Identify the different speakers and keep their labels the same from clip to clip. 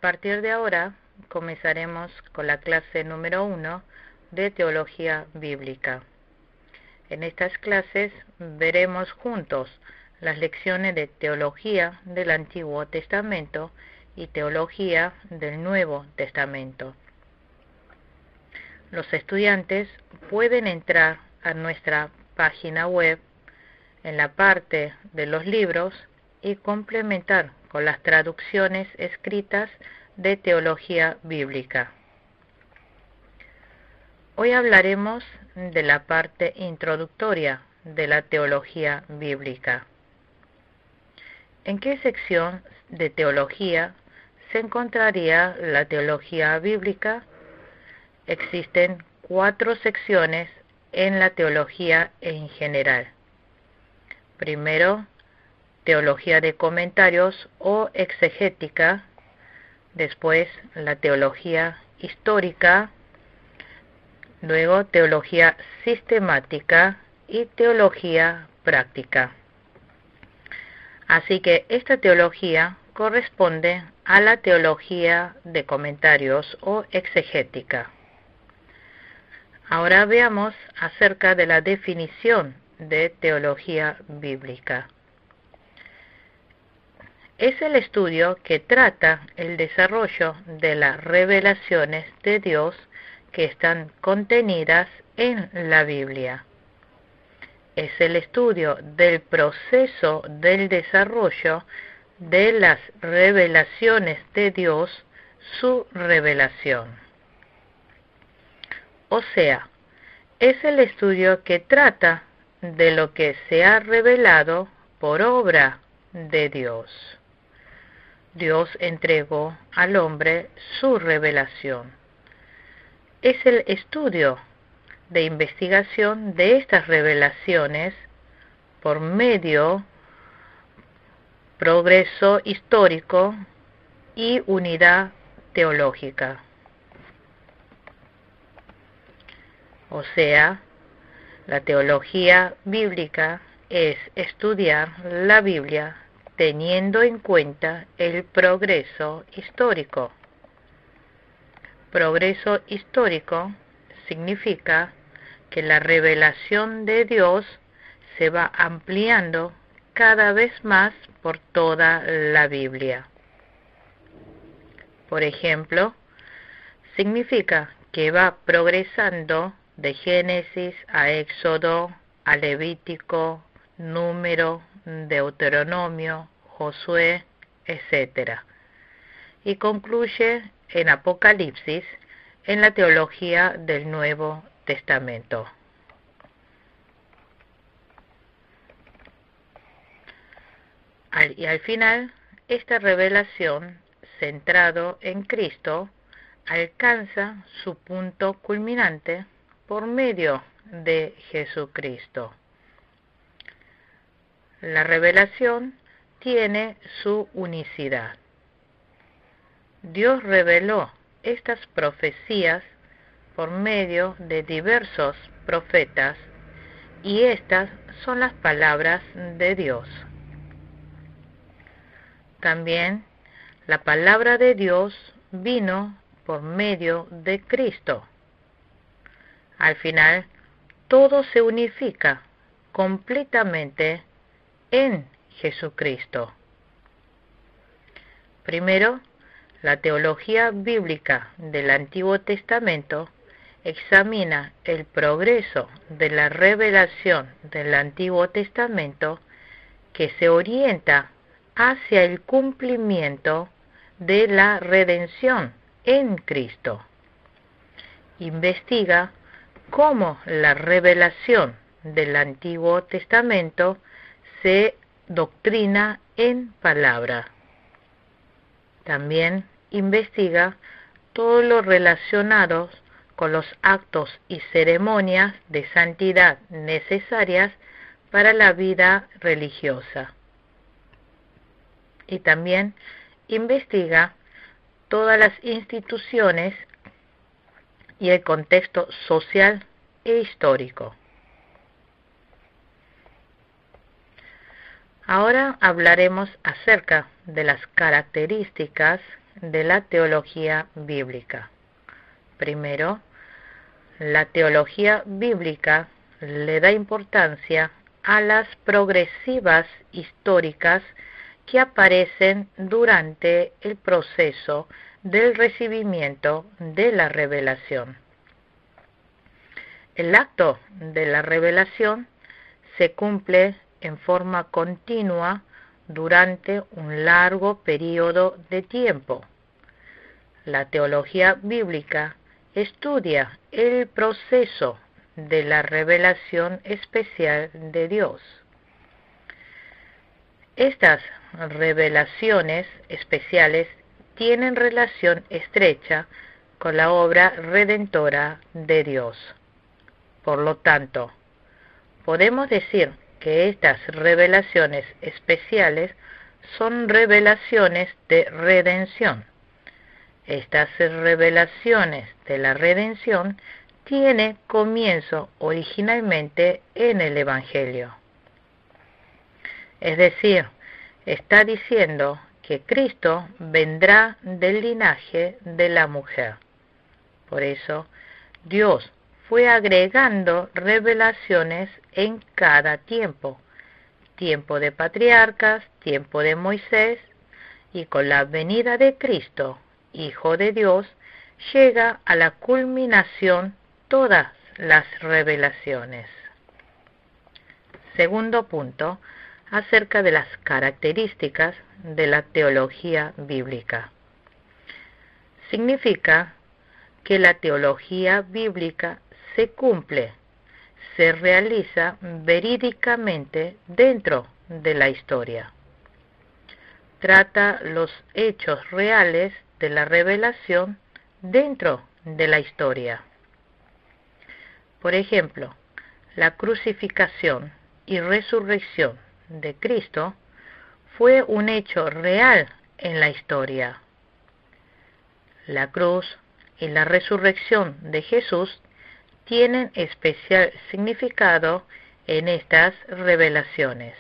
Speaker 1: partir de ahora comenzaremos con la clase número 1 de Teología Bíblica. En estas clases veremos juntos las lecciones de Teología del Antiguo Testamento y Teología del Nuevo Testamento. Los estudiantes pueden entrar a nuestra página web en la parte de los libros y complementar con las traducciones escritas de Teología Bíblica. Hoy hablaremos de la parte introductoria de la Teología Bíblica. ¿En qué sección de teología se encontraría la Teología Bíblica? Existen 4 secciones en la teología en general. Primero, teología de comentarios o exegética. Después, la teología histórica. Luego, teología sistemática y teología práctica. Así que esta teología corresponde a la teología de comentarios o exegética. Ahora veamos acerca de la definición de teología bíblica. Es el estudio que trata el desarrollo de las revelaciones de Dios que están contenidas en la Biblia. Es el estudio del proceso del desarrollo de las revelaciones de Dios, su revelación. O sea, es el estudio que trata de lo que se ha revelado por obra de Dios. Dios entregó al hombre su revelación. Es el estudio de investigación de estas revelaciones por medio progreso histórico y unidad teológica. O sea, la teología bíblica es estudiar la Biblia teniendo en cuenta el progreso histórico. Progreso histórico significa que la revelación de Dios se va ampliando cada vez más por toda la Biblia. Por ejemplo, significa que va progresando de Génesis a Éxodo, a Levítico, Número, Deuteronomio, Josué, etc. Y concluye en Apocalipsis, en la teología del Nuevo Testamento. Al final, esta revelación, centrado en Cristo, alcanza su punto culminante por medio de Jesucristo. La revelación tiene su unicidad. Dios reveló estas profecías por medio de diversos profetas y estas son las palabras de Dios. También la palabra de Dios vino por medio de Cristo. Al final, todo se unifica completamente en Jesucristo. Primero, la teología bíblica del Antiguo Testamento examina el progreso de la revelación del Antiguo Testamento que se orienta hacia el cumplimiento de la redención en Cristo. Investiga cómo la revelación del Antiguo Testamento se doctrina en palabra. También investiga todo lo relacionado con los actos y ceremonias de santidad necesarias para la vida religiosa. Y también investiga todas las instituciones y el contexto social e histórico. Ahora hablaremos acerca de las características de la teología bíblica. Primero, la teología bíblica le da importancia a las progresivas históricas que aparecen durante el proceso del recibimiento de la revelación. El acto de la revelación se cumple en forma continua durante un largo periodo de tiempo. La teología bíblica estudia el proceso de la revelación especial de Dios. Estas revelaciones especiales tienen relación estrecha con la obra redentora de Dios. Por lo tanto, podemos decir que estas revelaciones especiales son revelaciones de redención. Estas revelaciones de la redención tienen comienzo originalmente en el Evangelio. Es decir, está diciendo que Cristo vendrá del linaje de la mujer. Por eso, Dios fue agregando revelaciones en cada tiempo, tiempo de patriarcas, tiempo de Moisés, y con la venida de Cristo, Hijo de Dios, llega a la culminación todas las revelaciones. Segundo punto, acerca de las características de la teología bíblica. Significa que la teología bíblica se cumple, se realiza verídicamente dentro de la historia. Trata los hechos reales de la revelación dentro de la historia. Por ejemplo, la crucificación y resurrección de Cristo fue un hecho real en la historia. La cruz y la resurrección de Jesús tienen especial significado en estas revelaciones.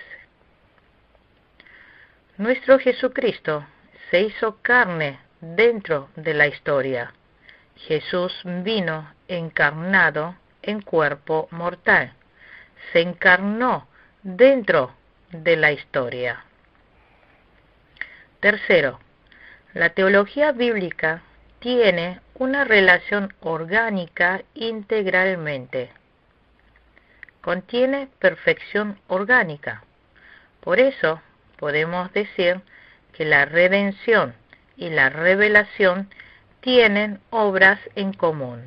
Speaker 1: Nuestro Jesucristo se hizo carne dentro de la historia. Jesús vino encarnado en cuerpo mortal. Se encarnó dentro de la historia. Tercero, la teología bíblica tiene una relación orgánica integralmente. Contiene perfección orgánica. Por eso podemos decir que la redención y la revelación tienen obras en común.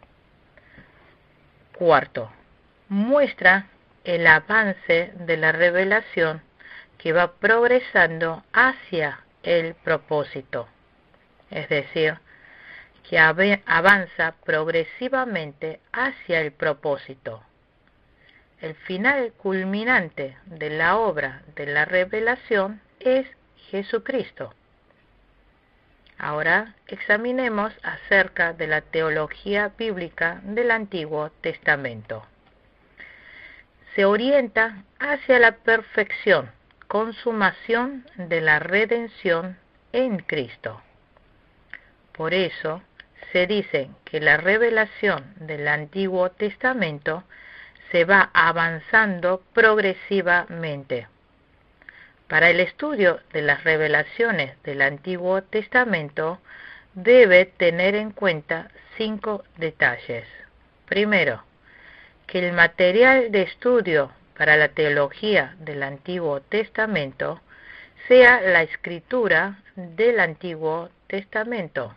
Speaker 1: Cuarto, muestra el avance de la revelación que va progresando hacia el propósito, es decir, que avanza progresivamente hacia el propósito. El final culminante de la obra de la revelación es Jesucristo. Ahora examinemos acerca de la teología bíblica del Antiguo Testamento. Se orienta hacia la perfección, consumación de la redención en Cristo. Por eso se dice que la revelación del Antiguo Testamento se va avanzando progresivamente. Para el estudio de las revelaciones del Antiguo Testamento debe tener en cuenta 5 detalles. Primero, que el material de estudio para la teología del Antiguo Testamento sea la escritura del Antiguo Testamento.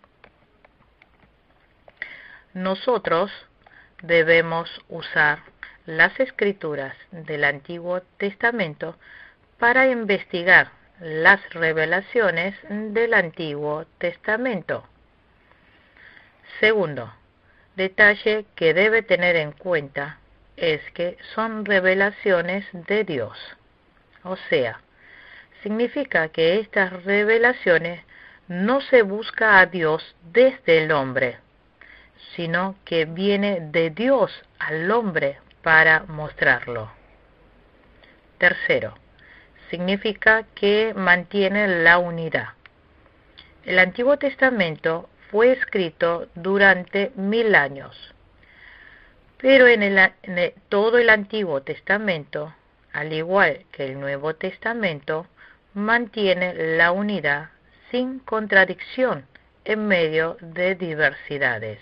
Speaker 1: Nosotros debemos usar las escrituras del Antiguo Testamento para investigar las revelaciones del Antiguo Testamento. Segundo, detalle que debe tener en cuenta es que son revelaciones de Dios. O sea, significa que estas revelaciones no se busca a Dios desde el hombre, sino que viene de Dios al hombre para mostrarlo. Tercero, significa que mantiene la unidad. El Antiguo Testamento fue escrito durante 1000 años, pero todo el Antiguo Testamento, al igual que el Nuevo Testamento, mantiene la unidad sin contradicción en medio de diversidades.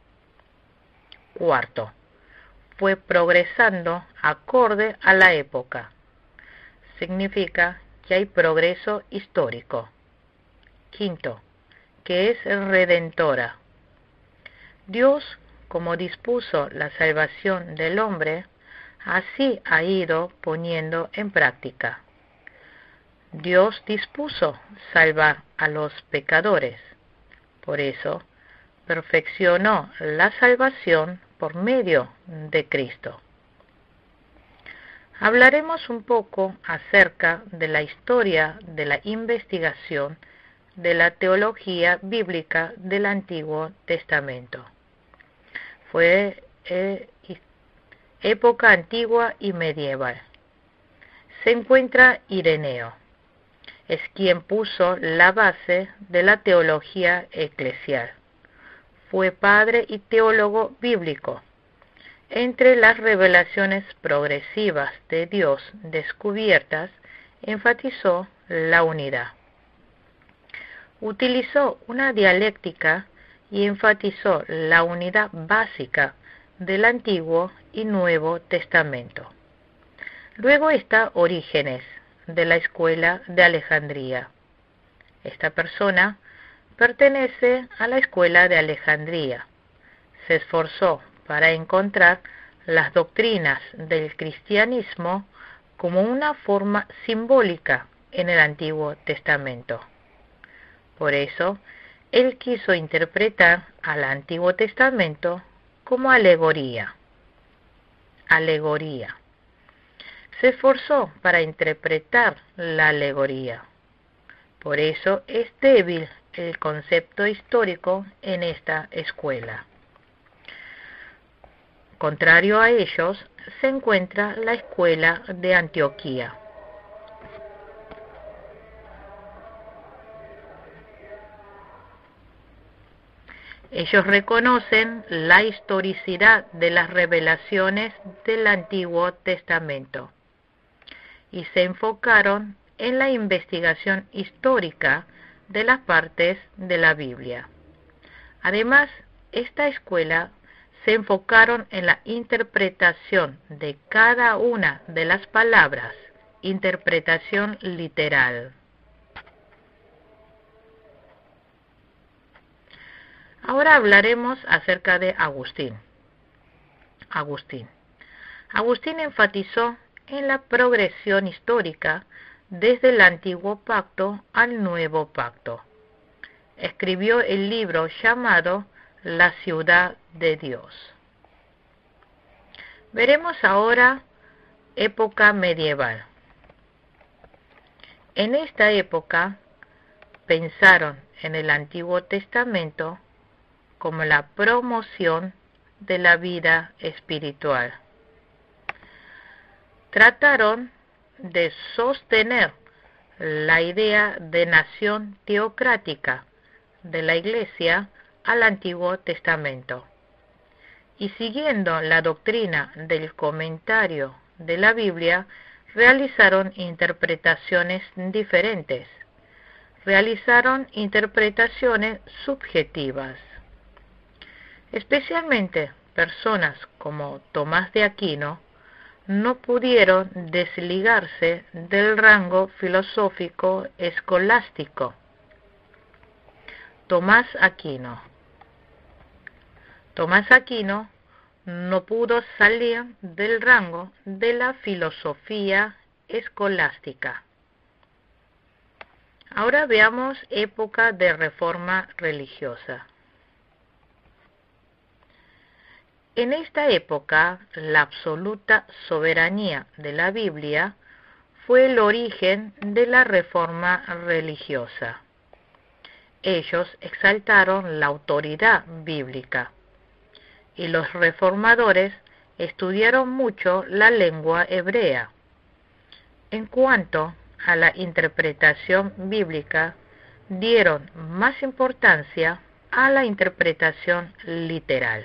Speaker 1: Cuarto, fue progresando acorde a la época. Significa que hay progreso histórico. Quinto, que es redentora. Dios, como dispuso la salvación del hombre, así ha ido poniendo en práctica. Dios dispuso salvar a los pecadores. Por eso, perfeccionó la salvación por medio de Cristo. Hablaremos un poco acerca de la historia de la investigación de la teología bíblica del Antiguo Testamento. Fue época antigua y medieval. Se encuentra Ireneo. Es quien puso la base de la teología eclesial. Fue padre y teólogo bíblico. Entre las revelaciones progresivas de Dios descubiertas, enfatizó la unidad. Utilizó una dialéctica y enfatizó la unidad básica del Antiguo y Nuevo Testamento. Luego está Orígenes, de la escuela de Alejandría. Esta persona pertenece a la escuela de Alejandría. Se esforzó para encontrar las doctrinas del cristianismo como una forma simbólica en el Antiguo Testamento. Por eso, él quiso interpretar al Antiguo Testamento como alegoría. Alegoría. Se esforzó para interpretar la alegoría. Por eso es débil el concepto histórico en esta escuela. Contrario a ellos, se encuentra la escuela de Antioquía. Ellos reconocen la historicidad de las revelaciones del Antiguo Testamento y se enfocaron en la investigación histórica de las partes de la Biblia. Además, esta escuela se enfocaron en la interpretación de cada una de las palabras, interpretación literal. Ahora hablaremos acerca de Agustín. Agustín enfatizó en la progresión histórica desde el Antiguo Pacto al Nuevo Pacto. Escribió el libro llamado La Ciudad de Dios. Veremos ahora época medieval. En esta época pensaron en el Antiguo Testamento como la promoción de la vida espiritual. Trataron de sostener la idea de nación teocrática de la Iglesia al Antiguo Testamento y siguiendo la doctrina del comentario de la Biblia realizaron interpretaciones diferentes, realizaron interpretaciones subjetivas. Especialmente personas como Tomás de Aquino no pudieron desligarse del rango filosófico escolástico. Tomás Aquino no pudo salir del rango de la filosofía escolástica. Ahora veamos época de reforma religiosa. En esta época, la absoluta soberanía de la Biblia fue el origen de la reforma religiosa. Ellos exaltaron la autoridad bíblica y los reformadores estudiaron mucho la lengua hebrea. En cuanto a la interpretación bíblica dieron más importancia a la interpretación literal.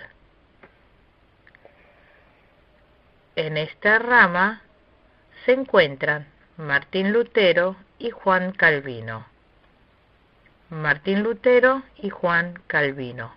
Speaker 1: En esta rama se encuentran Martín Lutero y Juan Calvino. Martín Lutero y Juan Calvino.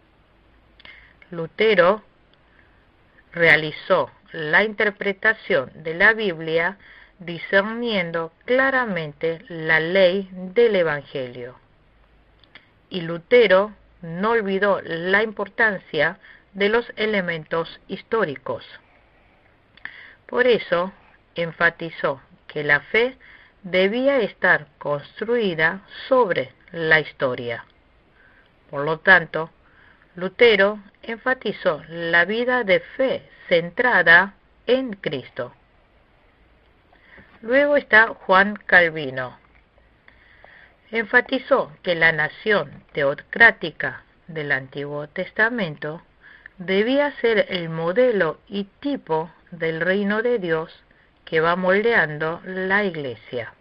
Speaker 1: Lutero realizó la interpretación de la Biblia discerniendo claramente la ley del Evangelio. Y Lutero no olvidó la importancia de los elementos históricos. Por eso enfatizó que la fe debía estar construida sobre la historia. Por lo tanto, Lutero enfatizó la vida de fe centrada en Cristo. Luego está Juan Calvino. Enfatizó que la nación teocrática del Antiguo Testamento debía ser el modelo y tipo del reino de Dios que va moldeando la Iglesia.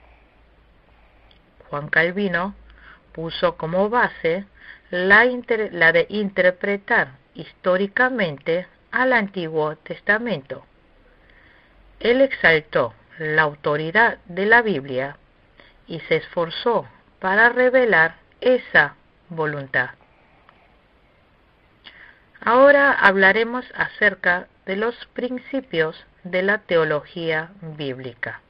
Speaker 1: Juan Calvino puso como base la de interpretar históricamente al Antiguo Testamento. Él exaltó la autoridad de la Biblia y se esforzó para revelar esa voluntad. Ahora hablaremos acerca de los principios de la teología bíblica.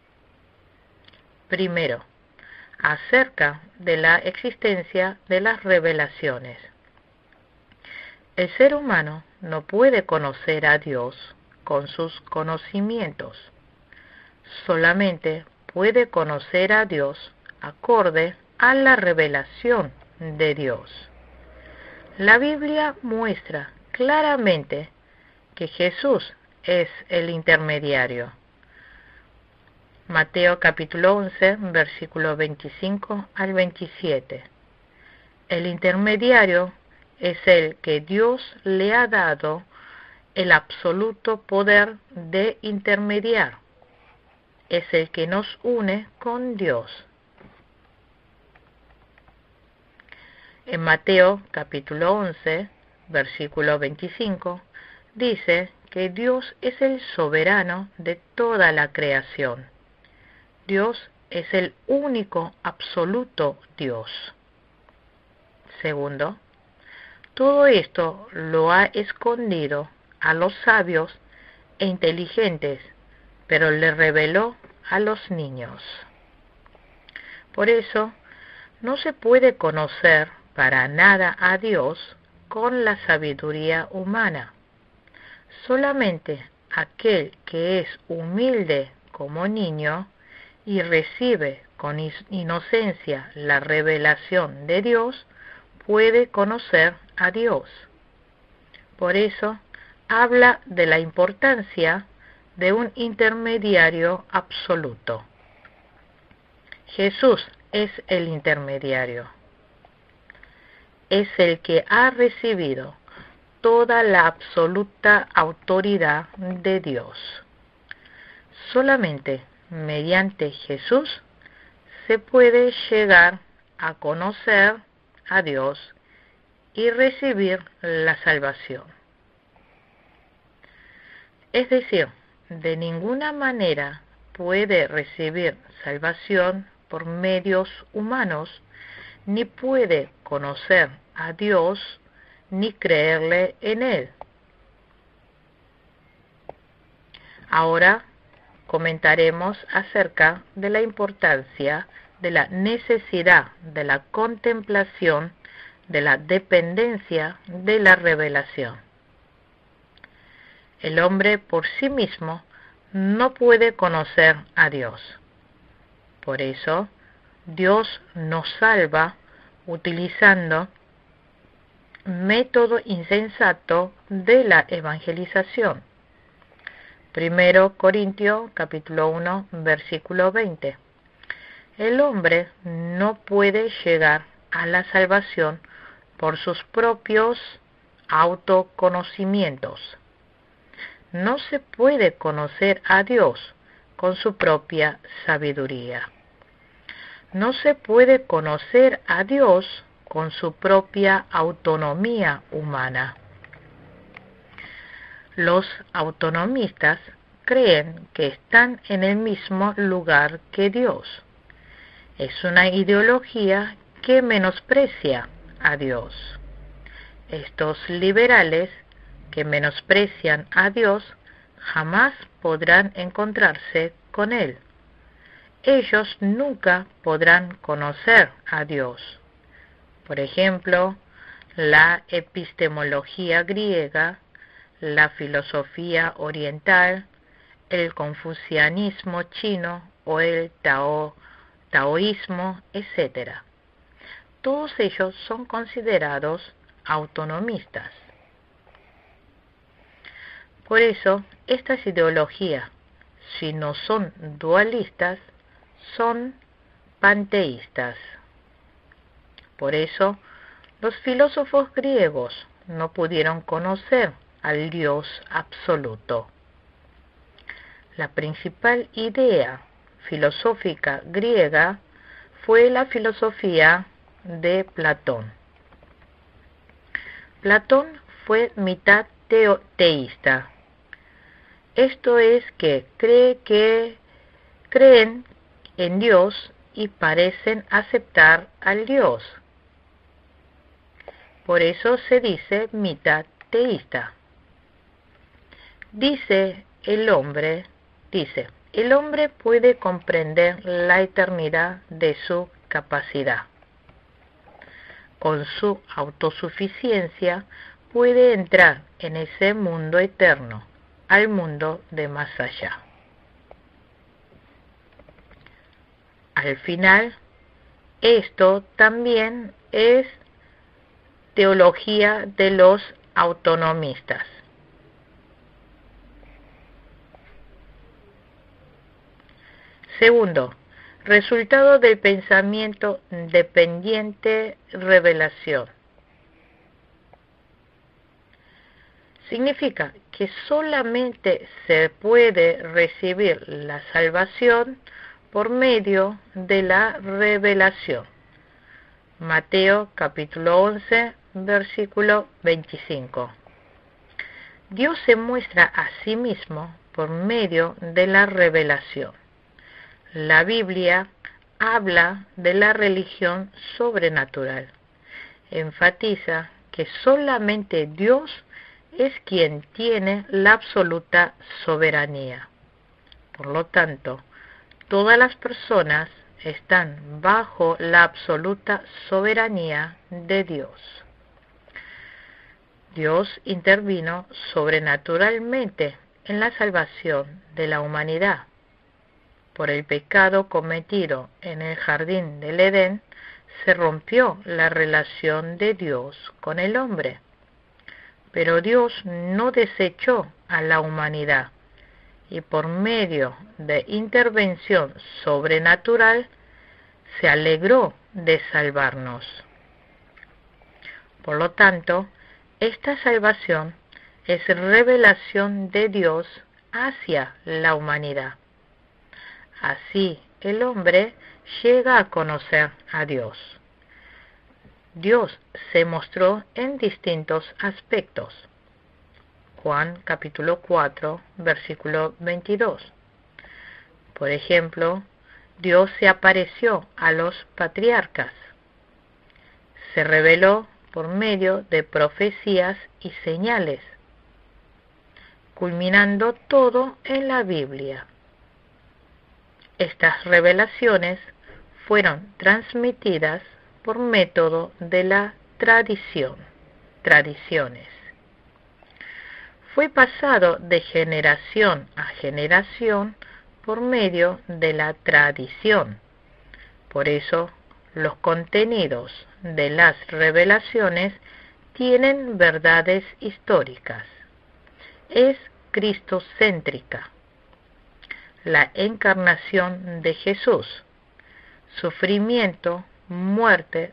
Speaker 1: Primero, acerca de la existencia de las revelaciones. El ser humano no puede conocer a Dios con sus conocimientos. Solamente puede conocer a Dios acorde a la revelación de Dios. La Biblia muestra claramente que Jesús es el intermediario. Mateo capítulo 11, versículo 25 al 27. El intermediario es el que Dios le ha dado el absoluto poder de intermediar. Es el que nos une con Dios. En Mateo capítulo 11, versículo 25, dice que Dios es el soberano de toda la creación. Dios es el único absoluto Dios. Segundo, todo esto lo ha escondido a los sabios e inteligentes, pero le reveló a los niños. Por eso, no se puede conocer para nada a Dios con la sabiduría humana. Solamente aquel que es humilde como niño y recibe con inocencia la revelación de Dios, puede conocer a Dios. Por eso, habla de la importancia de un intermediario absoluto. Jesús es el intermediario. Es el que ha recibido toda la absoluta autoridad de Dios. Solamente mediante Jesús se puede llegar a conocer a Dios y recibir la salvación. Es decir, de ninguna manera puede recibir salvación por medios humanos, ni puede conocer a Dios, ni creerle en Él. Ahora comentaremos acerca de la importancia de la necesidad de la contemplación, de la dependencia de la revelación. El hombre por sí mismo no puede conocer a Dios. Por eso, Dios nos salva utilizando método insensato de la evangelización. 1 Corintios capítulo 1, versículo 20. El hombre no puede llegar a la salvación por sus propios autoconocimientos. No se puede conocer a Dios con su propia sabiduría. No se puede conocer a Dios con su propia autonomía humana. Los autonomistas creen que están en el mismo lugar que Dios. Es una ideología que menosprecia a Dios. Estos liberales que menosprecian a Dios jamás podrán encontrarse con Él. Ellos nunca podrán conocer a Dios. Por ejemplo, la epistemología griega, la filosofía oriental, el confucianismo chino o el taoísmo, etc. Todos ellos son considerados autonomistas. Por eso, estas ideologías, si no son dualistas, son panteístas. Por eso, los filósofos griegos no pudieron conocer al Dios absoluto. La principal idea filosófica griega fue la filosofía de Platón. Platón fue mitad teísta. Esto es que creen en Dios y parecen aceptar al Dios. Por eso se dice mitad teísta. El hombre puede comprender la eternidad de su capacidad. Con su autosuficiencia puede entrar en ese mundo eterno, al mundo de más allá. Al final, esto también es teología de los autonomistas. Segundo, resultado del pensamiento dependiente revelación. Significa que solamente se puede recibir la salvación por medio de la revelación. Mateo capítulo 11, versículo 25. Dios se muestra a sí mismo por medio de la revelación. La Biblia habla de la religión sobrenatural. Enfatiza que solamente Dios es quien tiene la absoluta soberanía. Por lo tanto, todas las personas están bajo la absoluta soberanía de Dios. Dios intervino sobrenaturalmente en la salvación de la humanidad. Por el pecado cometido en el jardín del Edén, se rompió la relación de Dios con el hombre. Pero Dios no desechó a la humanidad y por medio de intervención sobrenatural se alegró de salvarnos. Por lo tanto, esta salvación es revelación de Dios hacia la humanidad. Así el hombre llega a conocer a Dios. Dios se mostró en distintos aspectos. Juan capítulo 4, versículo 22. Por ejemplo, Dios se apareció a los patriarcas. Se reveló por medio de profecías y señales, culminando todo en la Biblia. Estas revelaciones fueron transmitidas por método de la tradiciones. Fue pasado de generación a generación por medio de la tradición. Por eso, los contenidos de las revelaciones tienen verdades históricas. Es cristocéntrica. La encarnación de Jesús, sufrimiento, muerte,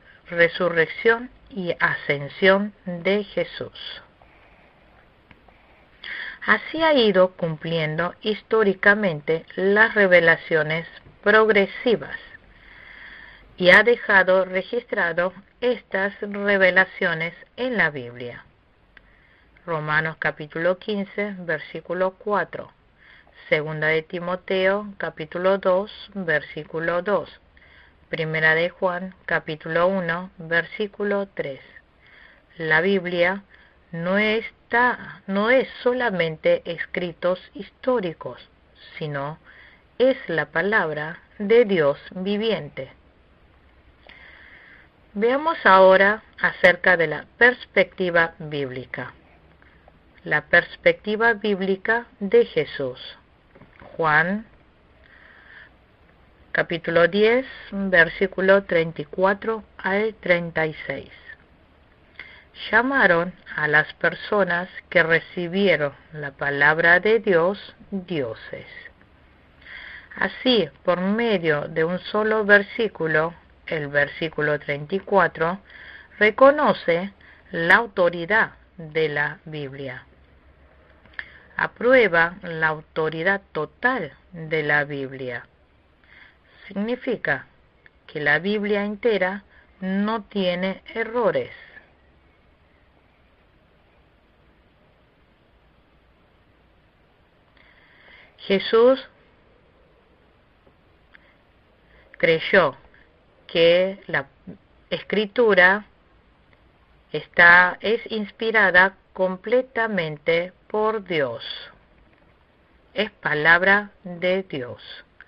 Speaker 1: resurrección y ascensión de Jesús. Así ha ido cumpliendo históricamente las revelaciones progresivas y ha dejado registrado estas revelaciones en la Biblia. Romanos capítulo 15, versículo 4. Segunda de Timoteo capítulo 2, versículo 2. Primera de Juan capítulo 1, versículo 3. La Biblia no es solamente escritos históricos, sino es la palabra de Dios viviente. Veamos ahora acerca de la perspectiva bíblica. La perspectiva bíblica de Jesús. Juan capítulo 10, versículo 34 al 36. Llamaron a las personas que recibieron la palabra de Dios dioses. Así, por medio de un solo versículo, el versículo 34, reconoce la autoridad de la Biblia. Aprueba la autoridad total de la Biblia. Significa que la Biblia entera no tiene errores. Jesús creyó que la Escritura es inspirada completamente por Dios. Es palabra de Dios.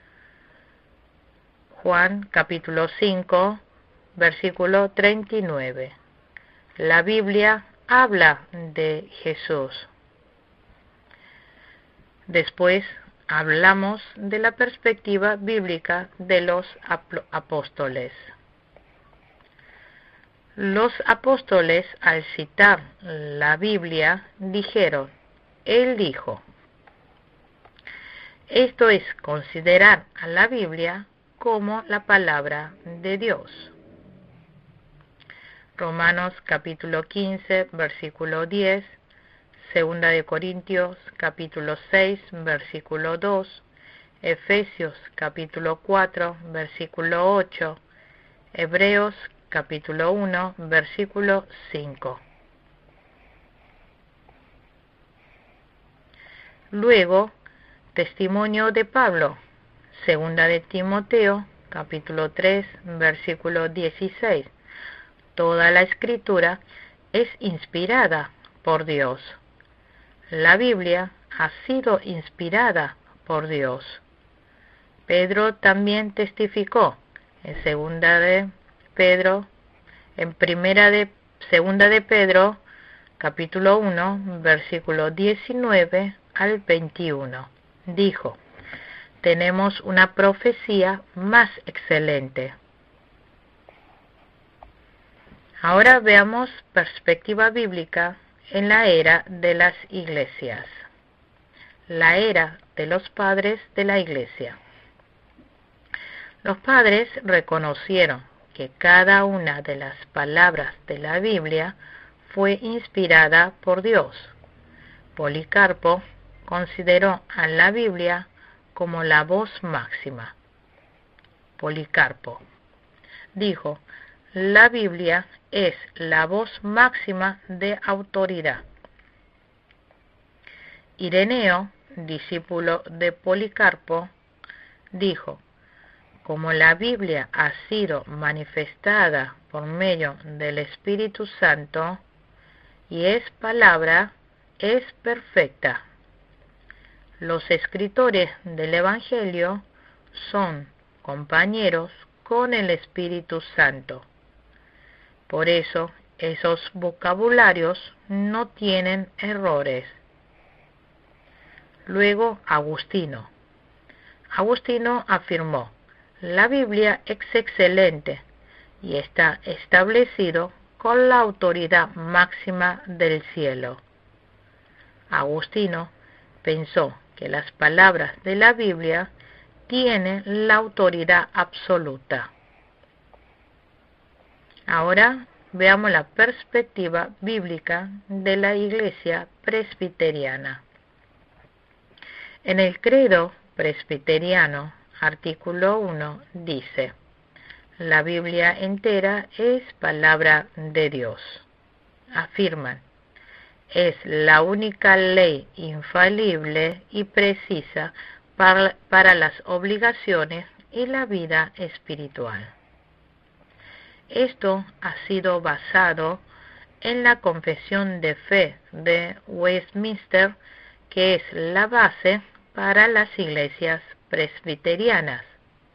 Speaker 1: Juan capítulo 5, versículo 39. La Biblia habla de Jesús. Después hablamos de la perspectiva bíblica de los apóstoles. Los apóstoles, al citar la Biblia, dijeron, Él dijo. Esto es considerar a la Biblia como la palabra de Dios. Romanos capítulo 15, versículo 10, Segunda de Corintios capítulo 6, versículo 2, Efesios capítulo 4, versículo 8, Hebreos capítulo 1, versículo 5. Luego, testimonio de Pablo, Segunda de Timoteo capítulo 3, versículo 16. Toda la Escritura es inspirada por Dios. La Biblia ha sido inspirada por Dios. Pedro también testificó en segunda de Pedro, capítulo 1, versículo 19 al 21. Dijo, tenemos una profecía más excelente. Ahora veamos perspectiva bíblica en la era de las iglesias. La era de los padres de la iglesia. Los padres reconocieron que cada una de las palabras de la Biblia fue inspirada por Dios. Policarpo consideró a la Biblia como la voz máxima. Policarpo dijo, la Biblia es la voz máxima de autoridad. Ireneo, discípulo de Policarpo, dijo, como la Biblia ha sido manifestada por medio del Espíritu Santo y es palabra, es perfecta. Los escritores del Evangelio son compañeros con el Espíritu Santo. Por eso, esos vocabularios no tienen errores. Luego, Agustino. Agustino afirmó, la Biblia es excelente y está establecido con la autoridad máxima del cielo. Agustino pensó que las palabras de la Biblia tienen la autoridad absoluta. Ahora veamos la perspectiva bíblica de la Iglesia presbiteriana. En el credo presbiteriano, artículo 1, dice: la Biblia entera es palabra de Dios. Afirman: es la única ley infalible y precisa para las obligaciones y la vida espiritual. Esto ha sido basado en la Confesión de Fe de Westminster, que es la base para las iglesias presbiterianas.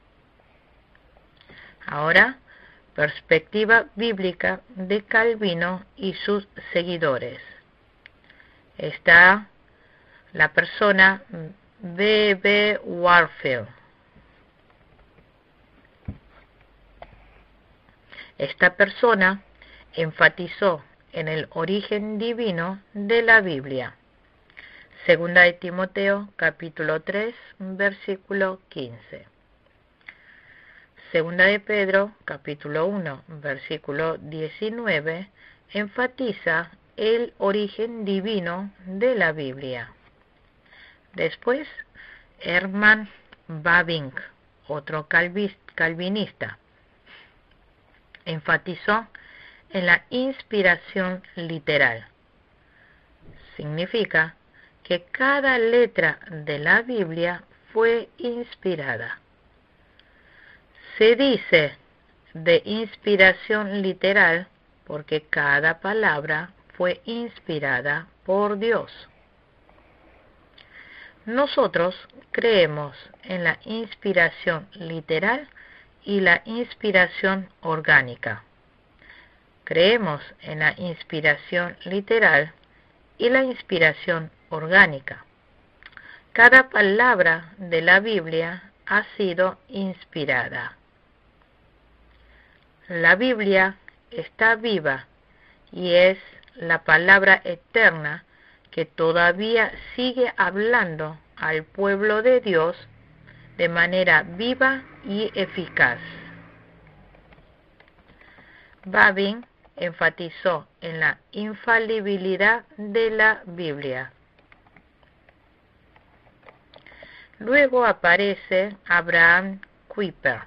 Speaker 1: Ahora, perspectiva bíblica de Calvino y sus seguidores. Está la persona B.B. Warfield. Esta persona enfatizó en el origen divino de la Biblia. Segunda de Timoteo, capítulo 3, versículo 15. Segunda de Pedro, capítulo 1, versículo 19, enfatiza el origen divino de la Biblia. Después, Herman Bavinck, otro calvinista, enfatizó en la inspiración literal. Significa que cada letra de la Biblia fue inspirada. Se dice de inspiración literal porque cada palabra fue inspirada por Dios. Nosotros creemos en la inspiración literal y la inspiración orgánica. Creemos en la inspiración literal y la inspiración orgánica. Cada palabra de la Biblia ha sido inspirada. La Biblia está viva y es la palabra eterna que todavía sigue hablando al pueblo de Dios de manera viva y eficaz. Bavinck enfatizó en la infalibilidad de la Biblia. Luego aparece Abraham Kuyper.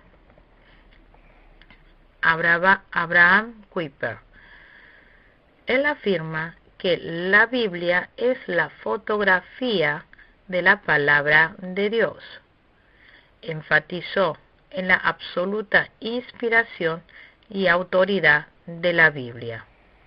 Speaker 1: Él afirma que la Biblia es la fotografía de la palabra de Dios. Enfatizó en la absoluta inspiración y autoridad de la Biblia.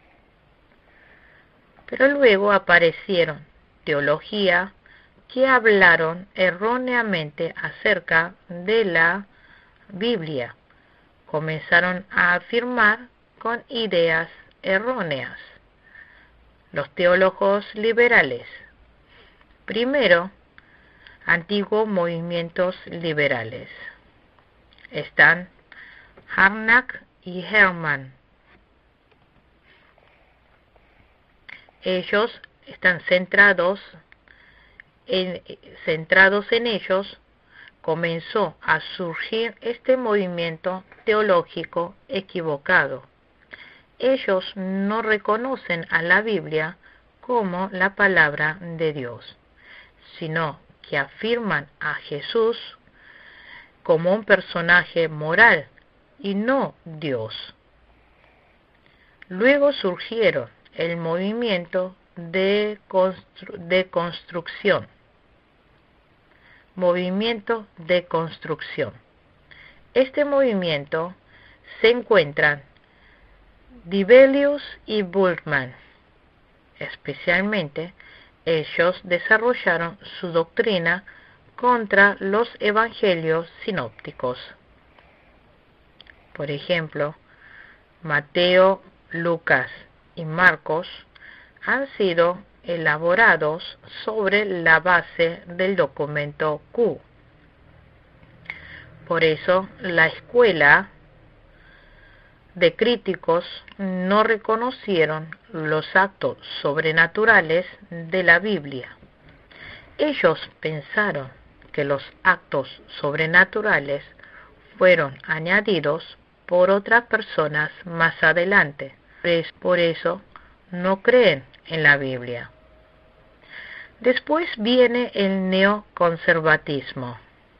Speaker 1: Pero luego aparecieron teología que hablaron erróneamente acerca de la Biblia. Comenzaron a afirmar con ideas erróneas. Los teólogos liberales. Primero, antiguos movimientos liberales. Están Harnack y Herman. Ellos están centrados en ellos, comenzó a surgir este movimiento teológico equivocado. Ellos no reconocen a la Biblia como la palabra de Dios, sino que afirman a Jesús como un personaje moral y no Dios. Luego surgieron el movimiento de construcción. Este movimiento se encuentran Dibelius y Bultmann. Especialmente, ellos desarrollaron su doctrina contra los evangelios sinópticos. Por ejemplo, Mateo, Lucas y Marcos han sido elaborados sobre la base del documento Q. Por eso, la escuela de críticos no reconocieron los actos sobrenaturales de la Biblia. Ellos pensaron que los actos sobrenaturales fueron añadidos por otras personas más adelante. Por eso no creen en la Biblia. Después viene el neoconservatismo.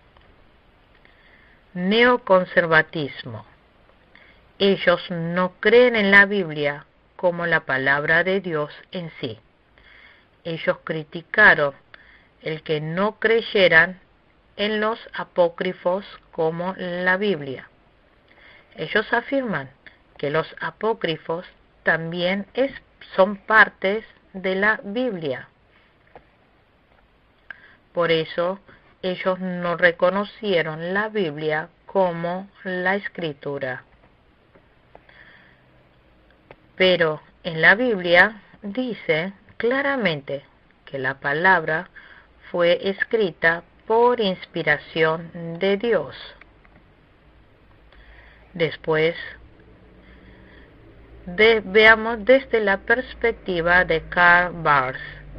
Speaker 1: Neoconservatismo. Ellos no creen en la Biblia como la palabra de Dios en sí. Ellos criticaron el que no creyeran en los apócrifos como la Biblia. Ellos afirman que los apócrifos también son partes de la Biblia. Por eso ellos no reconocieron la Biblia como la Escritura. Pero en la Biblia dice claramente que la palabra fue escrita por inspiración de Dios. Después, veamos desde la perspectiva de Karl Barth.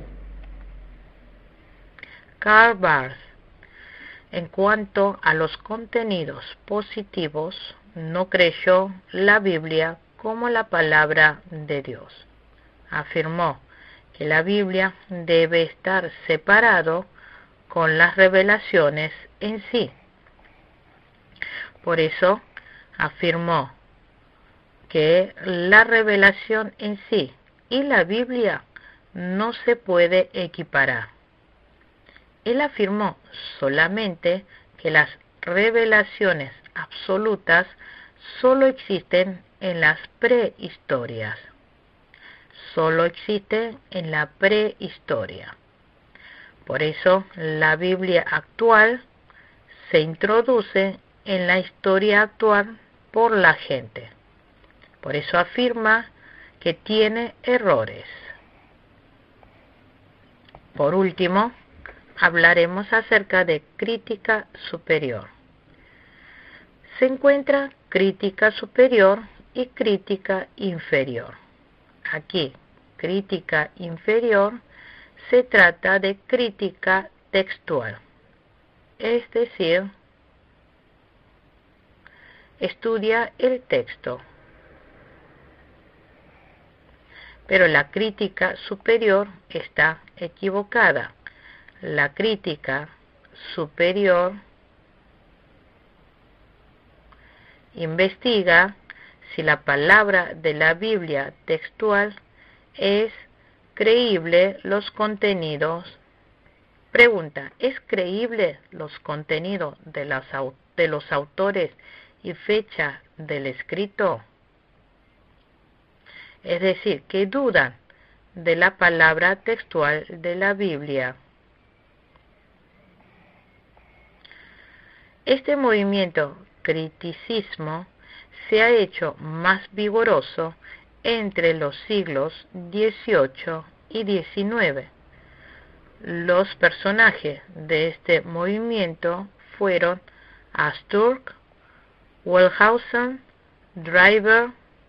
Speaker 1: Karl Barth, en cuanto a los contenidos positivos, no creyó la Biblia como la palabra de Dios. Afirmó que la Biblia debe estar separado con las revelaciones en sí. Por eso afirmó que la revelación en sí y la Biblia no se puede equiparar. Él afirmó solamente que las revelaciones absolutas solo existen en las prehistorias. Solo existen en la prehistoria. Por eso la Biblia actual se introduce en la historia actual por la gente. Por eso afirma que tiene errores. Por último, hablaremos acerca de crítica superior. Se encuentra crítica superior y crítica inferior. Aquí, crítica inferior se trata de crítica textual, es decir, estudia el texto. Pero la crítica superior está equivocada. La crítica superior investiga si la palabra de la Biblia textual es creíble los contenidos. Pregunta, ¿es creíble los contenidos de los autores y fecha del escrito? Es decir, que dudan de la palabra textual de la Biblia. Este movimiento criticismo se ha hecho más vigoroso entre los siglos XVIII y XIX. Los personajes de este movimiento fueron Asturg, Wellhausen, Driver,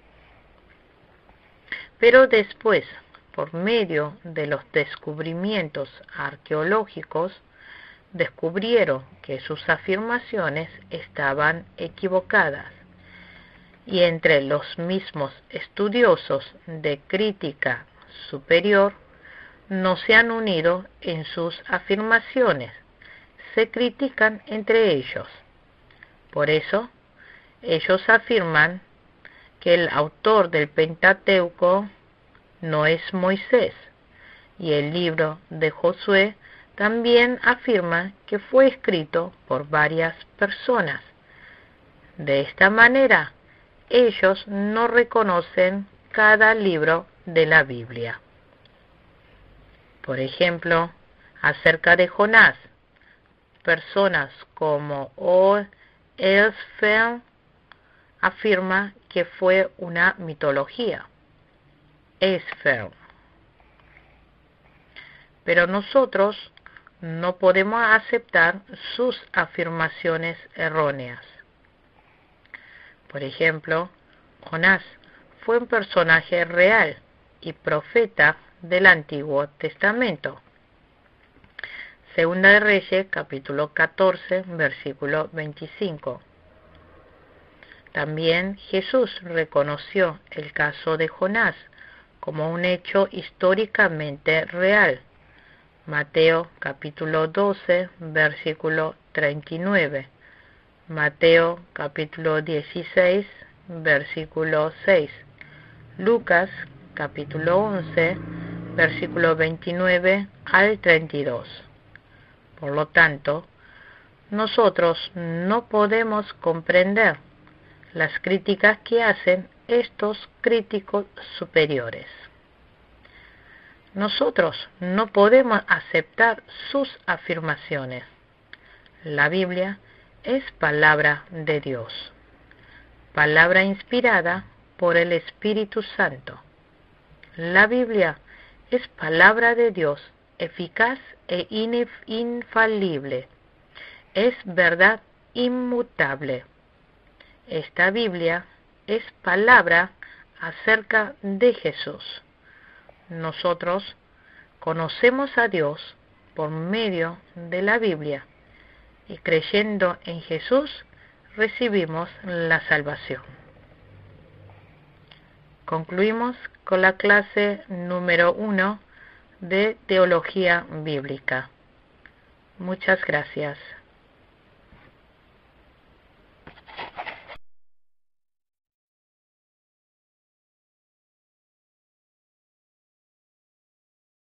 Speaker 1: pero después, por medio de los descubrimientos arqueológicos, descubrieron que sus afirmaciones estaban equivocadas, y entre los mismos estudiosos de crítica superior no se han unido en sus afirmaciones, se critican entre ellos. Por eso, ellos afirman que el autor del Pentateuco no es Moisés, y el libro de Josué también afirma que fue escrito por varias personas. De esta manera, ellos no reconocen cada libro de la Biblia. Por ejemplo, acerca de Jonás, personas como O. Elsfeld afirma que fue una mitología. Elsfeld. Pero nosotros no podemos aceptar sus afirmaciones erróneas. Por ejemplo, Jonás fue un personaje real y profeta del Antiguo Testamento. Segunda de Reyes, capítulo 14, versículo 25. También Jesús reconoció el caso de Jonás como un hecho históricamente real. Mateo capítulo 12, versículo 39. Mateo capítulo 16, versículo 6. Lucas capítulo 11, versículo 29 al 32. Por lo tanto, nosotros no podemos comprender las críticas que hacen estos críticos superiores. Nosotros no podemos aceptar sus afirmaciones. La Biblia es palabra de Dios, palabra inspirada por el Espíritu Santo. La Biblia es palabra de Dios, eficaz e infalible. Es verdad inmutable. Esta Biblia es palabra acerca de Jesús. Nosotros conocemos a Dios por medio de la Biblia y creyendo en Jesús recibimos la salvación. Concluimos con la clase número 1 de Teología Bíblica. Muchas gracias.